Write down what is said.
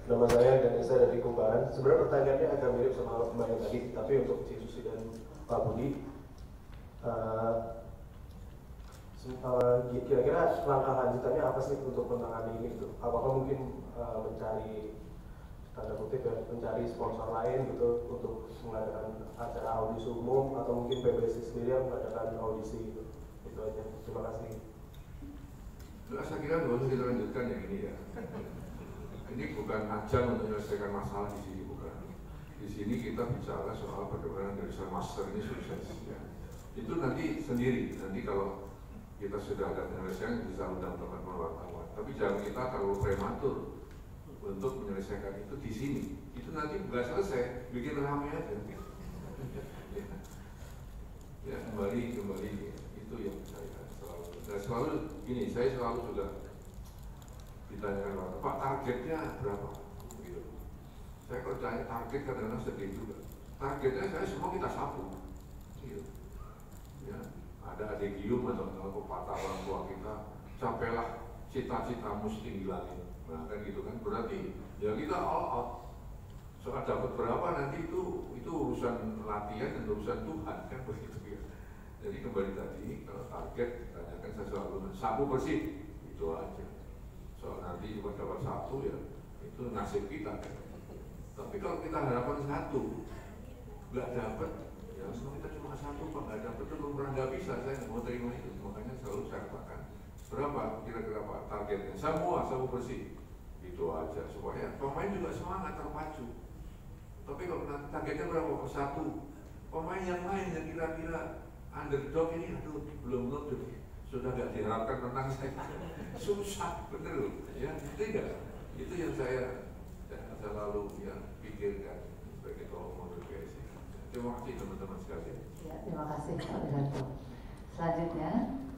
Nama saya Ganesha dari Kumparan. Sebenarnya pertanyaannya agak mirip sama Mbak yang tadi, tapi untuk Ci Susi dan Pak Budi, kira-kira langkah lanjutannya apa sih untuk menangani ini gitu? Apakah mungkin mencari tanda kutip ya, mencari sponsor lain gitu untuk mengadakan acara audisi umum, atau mungkin PBSI sendiri yang mengadakan audisi gitu? Itu aja. Terima kasih. Saya kira harus kita lanjutkan yang ini ya. Ini bukan ajang untuk menyelesaikan masalah di sini, bukan. Di sini kita bicara soal bagaimana gariskan master ini sukses. Ya. Itu nanti sendiri. Nanti kalau kita sudah ada penyelesaian bisa undang teman-teman wartawan. Tapi jangan kita terlalu prematur untuk menyelesaikan itu di sini. Itu nanti nggak selesai, bikin ramai aja. Ya kembali itu yang saya selalu gini. Saya selalu juga ditanyakan orang, Pak targetnya berapa? Gitu. Saya kalau tanya target kadang-kadang sedih juga. Targetnya saya semua kita sapu. Gitu. Ya, ada adegium atau pepatah orang tua kita, capailah cita-citamu setinggi langit. Nah kan gitu kan, berarti ya kita all out. Soal dapat berapa nanti itu urusan latihan dan urusan Tuhan kan begitu ya. Jadi kembali tadi kalau target ditanyakan saya selalu sapu bersih itu aja. Soal nanti cuma dapat satu ya itu nasib kita kan. Tapi kalau kita harapan satu nggak dapat, ya semua kita cuma satu Pak, nggak dapat itu nggak bisa, saya nggak mau terima itu. Makanya selalu saya katakan berapa kira-kira Pak targetnya, semua sapu bersih itu aja supaya pemain juga semangat terpacu. Tapi kalau nanti targetnya berapa? Satu, pemain yang lain yang kira-kira underdog ini aduh belum sudah nggak diharapkan menang saya susah bener loh ya, itu yang saya selalu ya pikirkan sebagai ketua PSSI. Terima kasih teman-teman sekalian. Ya, terima kasih Pak Wiranto. Selanjutnya